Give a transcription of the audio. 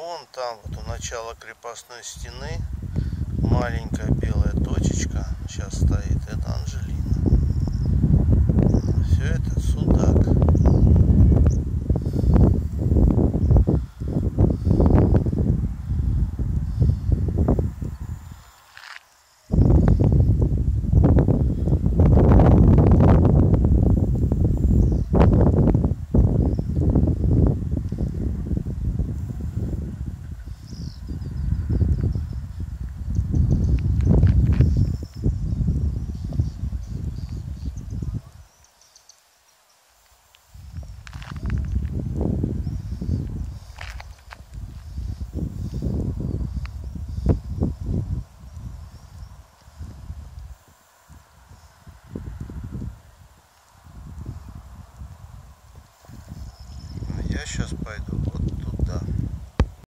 вон там, вот у начала крепостной стены, маленькая белая точечка сейчас стоит. Это Анжелина. Все это судак. Я сейчас пойду вот туда.